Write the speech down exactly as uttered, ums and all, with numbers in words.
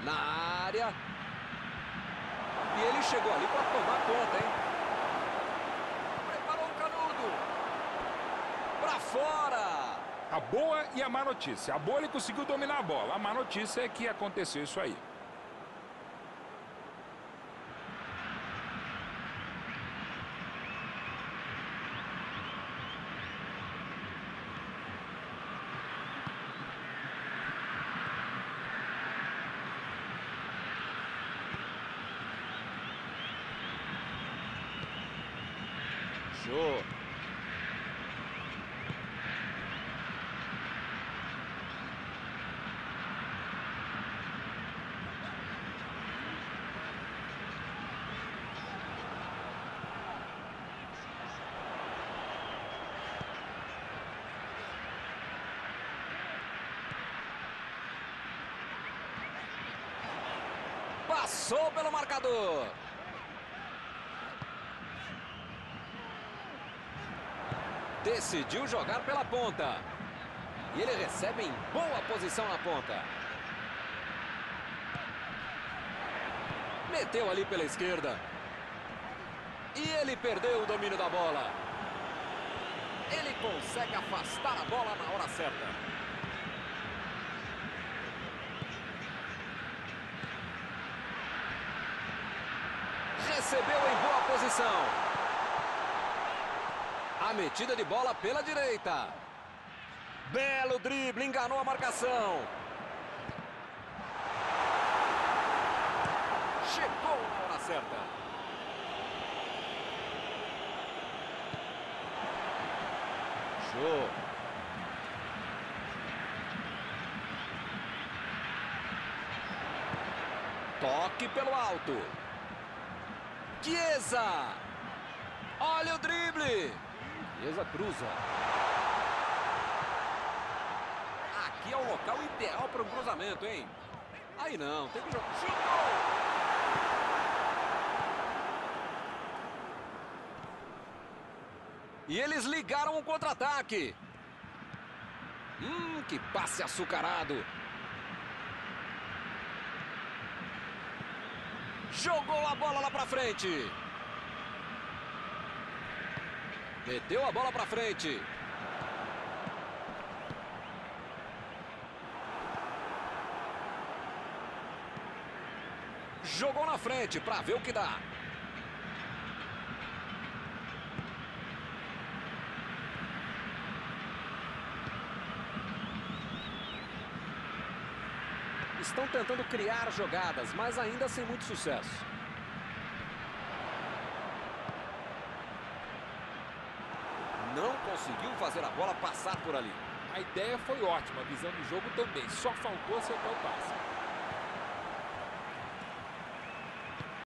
Na área. E ele chegou ali para tomar conta, hein? Preparou o canudo. Para fora. A boa e a má notícia. A boa, ele conseguiu dominar a bola. A má notícia é que aconteceu isso aí. Show. Passou pelo marcador. Decidiu jogar pela ponta. E ele recebe em boa posição na ponta. Meteu ali pela esquerda. E ele perdeu o domínio da bola. Ele consegue afastar a bola na hora certa. Recebeu em boa posição. A metida de bola pela direita. Belo drible, enganou a marcação. Chegou na hora certa. Show. Toque pelo alto. Chiesa. Olha o drible. Chiesa cruza. Aqui é o local ideal para o cruzamento, hein? Aí não, tem que jogar. Chutou! E eles ligaram um contra-ataque. Hum, que passe açucarado. Jogou a bola lá pra frente. Meteu a bola pra frente. Jogou na frente para ver o que dá. Estão tentando criar jogadas, mas ainda sem muito sucesso. Não conseguiu fazer a bola passar por ali. A ideia foi ótima, a visão do jogo também. Só faltou acertar o passe.